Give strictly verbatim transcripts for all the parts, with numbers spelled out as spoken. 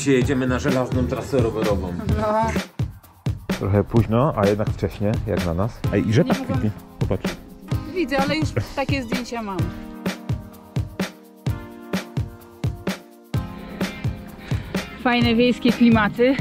dzisiaj jedziemy na żelazną trasę rowerową. No. Trochę późno, a jednak wcześnie, jak na nas. Ej, i rzepak kwitnie. Popatrz. Widzę, ale już takie zdjęcia mam. Fajne wiejskie klimaty.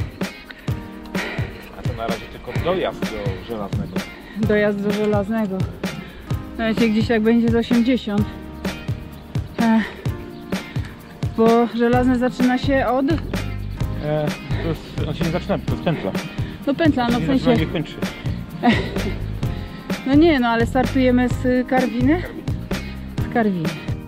A to na razie tylko dojazd do żelaznego. Dojazd do żelaznego. Wiecie, gdzieś jak będzie z osiemdziesiąt. E, bo żelazne zaczyna się od... E, to jest, on się nie zaczyna, to jest pętla. No pętla, no w sensie... Nie kończy. No nie, no ale startujemy z Karwiny? Z Karwiny.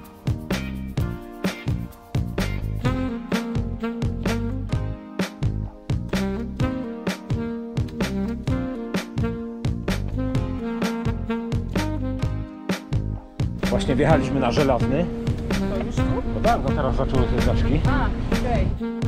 Właśnie wjechaliśmy na żelazny. To już tu? No tak, no teraz zaczęły się zaszki. A, okej.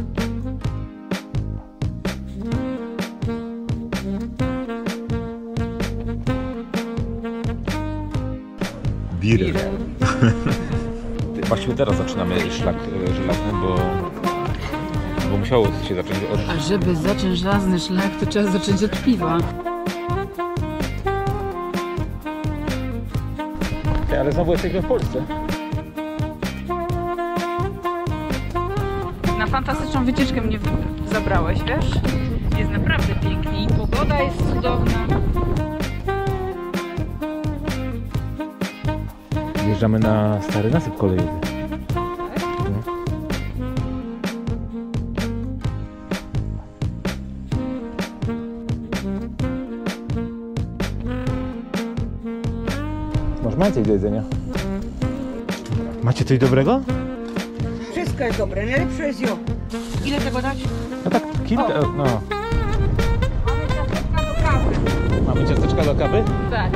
Birel. Właściwie teraz zaczynamy szlak żelazny, bo, bo musiało się zacząć od... A żeby zacząć żelazny szlak, to trzeba zacząć od piwa. Ale znowu jesteśmy w Polsce. Na fantastyczną wycieczkę mnie zabrałeś, wiesz? Jest naprawdę pięknie i pogoda jest cudowna. Wjeżdżamy na stary nasyp kolejowy. No. Masz więcej do jedzenia. Macie coś dobrego? Wszystko jest dobre, najlepsze jest jo. Ile tego dać? No tak, kilka, O. no. Mamy ciasteczka do kawy. Mamy ciasteczka do kawy? Tak.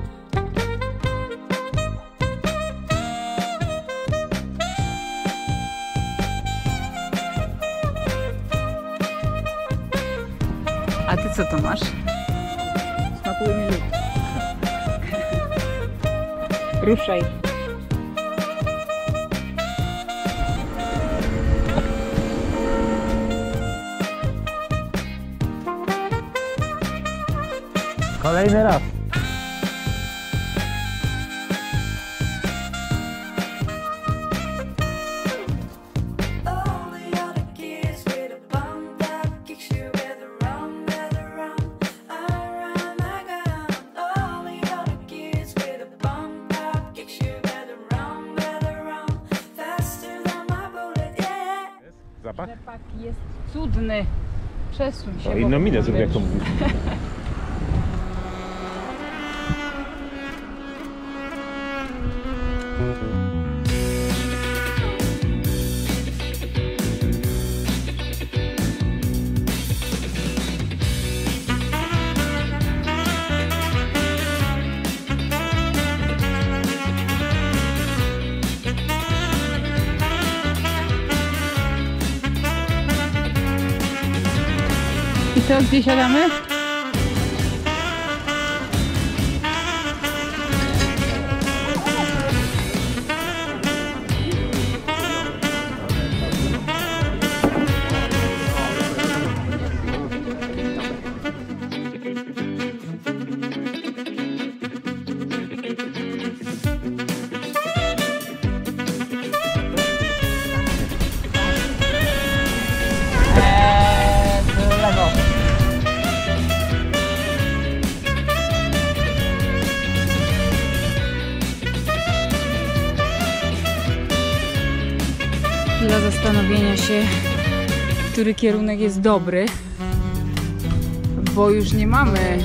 A ty co to masz? Smakuje mi lód. Ruszaj. Kolejny raz. Zapach? Rzepak jest cudny. Przesuń się. O, inną minę zrób, jak to mówisz. mówisz. I co, gdzie siadamy? Eee, w lewo. Chwila zastanowienia się, który kierunek jest dobry, bo już nie mamy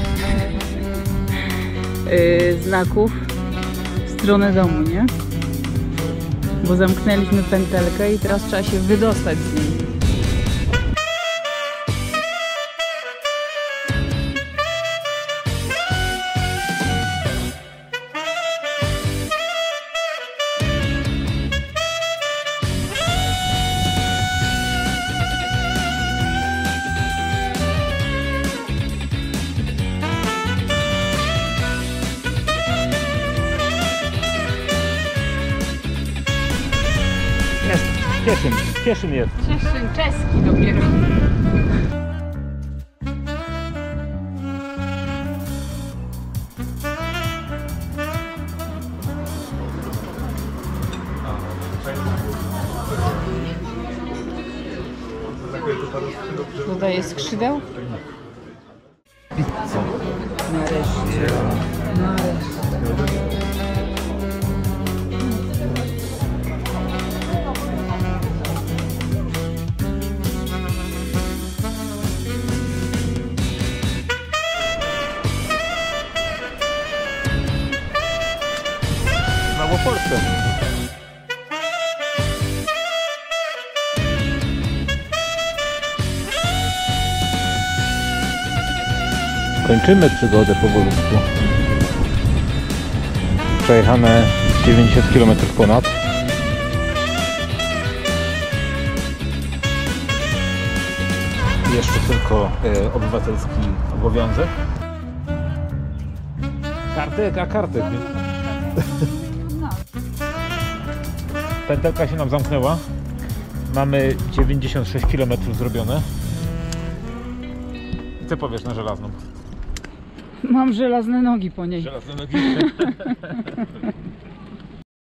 yy, znaków w stronę domu, nie? Bo zamknęliśmy pętelkę i teraz trzeba się wydostać z niej. Cieszyn, Cieszyn jest. Cieszyn czeski dopiero. Dodaję skrzydeł? Pizza. Nareszcie. Nareszcie. W Małopolsce. Kończymy przygodę powolutku. Przejechane dziewięćdziesiąt kilometrów ponad. Jeszcze tylko e, obywatelski obowiązek. Kartek, a kartek. Pętelka się nam zamknęła. Mamy dziewięćdziesiąt sześć kilometrów zrobione. Co powiesz na żelazną? Mam żelazne nogi po niej. Żelazne nogi.